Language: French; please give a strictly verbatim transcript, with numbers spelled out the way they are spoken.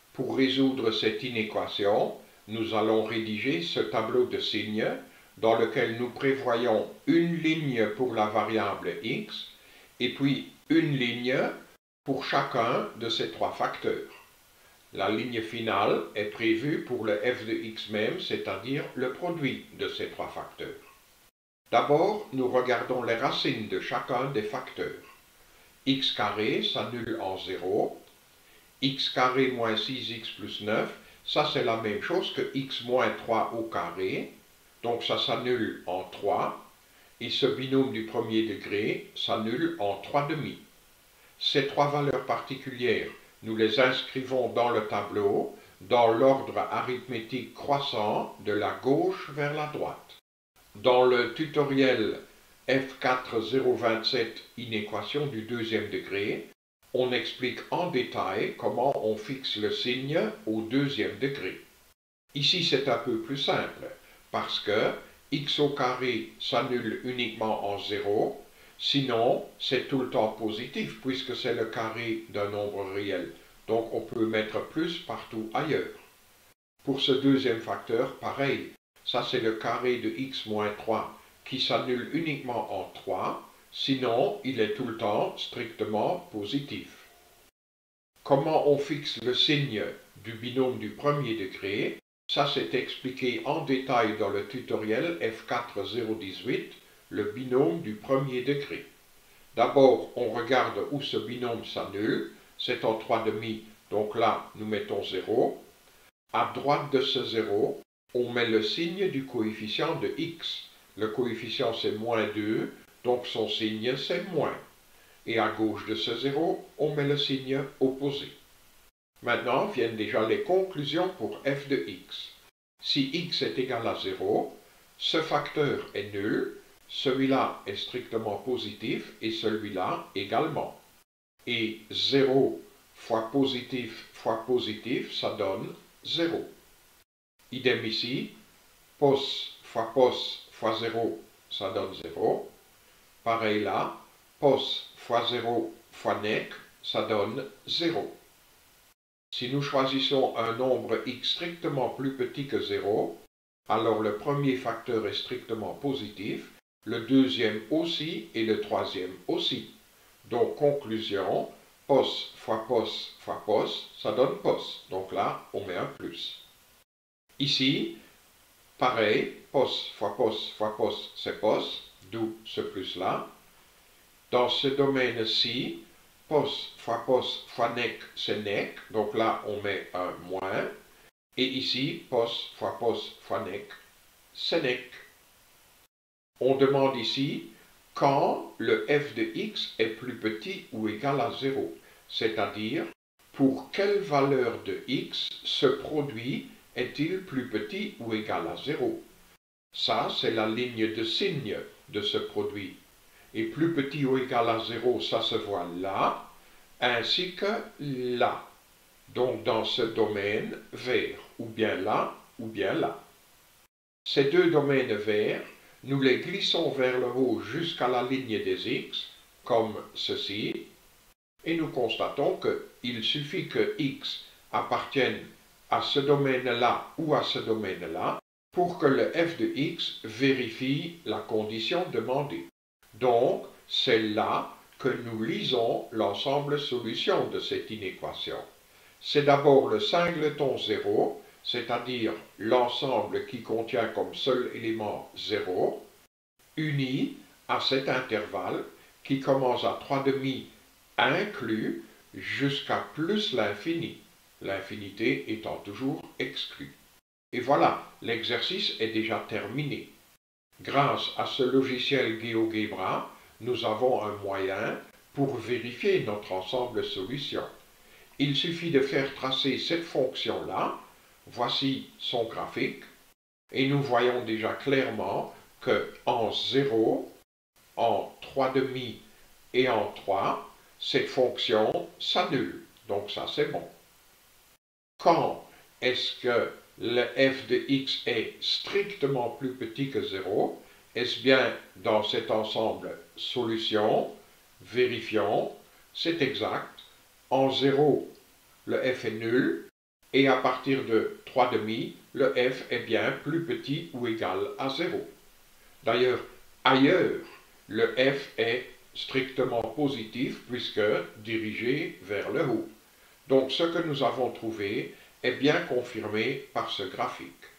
Pour résoudre cette inéquation, nous allons rédiger ce tableau de signes dans lequel nous prévoyons une ligne pour la variable x et puis une ligne pour chacun de ces trois facteurs. La ligne finale est prévue pour le f de x même, c'est-à-dire le produit de ces trois facteurs. D'abord, nous regardons les racines de chacun des facteurs. X carré s'annule en zéro. X carré moins six x plus neuf, ça c'est la même chose que x moins trois au carré, donc ça s'annule en trois, et ce binôme du premier degré s'annule en trois demi. Ces trois valeurs particulières, nous les inscrivons dans le tableau, dans l'ordre arithmétique croissant de la gauche vers la droite. Dans le tutoriel F quatre zéro vingt-sept, inéquation du deuxième degré, on explique en détail comment on fixe le signe au deuxième degré. Ici c'est un peu plus simple, parce que x au carré s'annule uniquement en zéro, sinon c'est tout le temps positif puisque c'est le carré d'un nombre réel, donc on peut mettre plus partout ailleurs. Pour ce deuxième facteur, pareil, ça c'est le carré de x moins trois qui s'annule uniquement en trois, sinon il est tout le temps strictement positif. Comment on fixe le signe du binôme du premier degré? Ça c'est expliqué en détail dans le tutoriel F quatre zéro dix-huit, le binôme du premier degré. D'abord, on regarde où ce binôme s'annule, c'est en trois demi, donc là nous mettons zéro. À droite de ce zéro, on met le signe du coefficient de x. Le coefficient c'est moins deux, donc son signe c'est moins. Et à gauche de ce zéro, on met le signe opposé. Maintenant viennent déjà les conclusions pour f de x. Si x est égal à zéro, ce facteur est nul, celui-là est strictement positif et celui-là également. Et zéro fois positif fois positif, ça donne zéro. Idem ici, pos fois pos fois zéro, ça donne zéro. Pareil là, pos fois zéro fois nec, ça donne zéro. Si nous choisissons un nombre x strictement plus petit que zéro, alors le premier facteur est strictement positif, le deuxième aussi et le troisième aussi. Donc conclusion, pos fois pos fois pos, ça donne pos. Donc là, on met un plus. Ici, pareil, pos fois pos fois pos, c'est pos, d'où ce plus-là. Dans ce domaine-ci, pos fois pos fois nec, c'est nec, donc là on met un moins. Et ici, pos fois pos fois nec, c'est nec. On demande ici quand le f de x est plus petit ou égal à zéro, c'est-à-dire pour quelle valeur de x ce produit est-il plus petit ou égal à zéro. Ça, c'est la ligne de signe de ce produit. Et plus petit ou égal à zéro, ça se voit là, ainsi que là. Donc dans ce domaine vert, ou bien là, ou bien là. Ces deux domaines verts, nous les glissons vers le haut jusqu'à la ligne des x, comme ceci, et nous constatons qu'il suffit que x appartienne à ce domaine-là ou à ce domaine-là pour que le f de x vérifie la condition demandée. Donc, c'est là que nous lisons l'ensemble solution de cette inéquation. C'est d'abord le singleton zéro, c'est-à-dire l'ensemble qui contient comme seul élément zéro, uni à cet intervalle qui commence à trois demi inclus jusqu'à plus l'infini, l'infinité étant toujours exclue. Et voilà, l'exercice est déjà terminé. Grâce à ce logiciel GeoGebra, nous avons un moyen pour vérifier notre ensemble solution. Il suffit de faire tracer cette fonction-là, voici son graphique, et nous voyons déjà clairement que en zéro, en trois demi et en trois, cette fonction s'annule. Donc ça c'est bon. Quand est-ce que le f de x est strictement plus petit que zéro? Est-ce bien dans cet ensemble solution? Vérifions, c'est exact. En zéro, le f est nul. et à partir de trois demi, le f est bien plus petit ou égal à zéro. D'ailleurs, ailleurs, le f est strictement positif puisque dirigé vers le haut. Donc ce que nous avons trouvé est bien confirmé par ce graphique.